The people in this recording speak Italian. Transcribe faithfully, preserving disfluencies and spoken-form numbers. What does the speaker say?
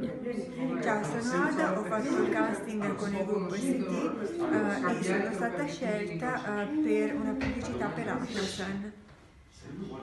Ciao, sono Ada, ho fatto il casting con il gruppo S T eh, e sono stata scelta eh, per una pubblicità per Atlasan.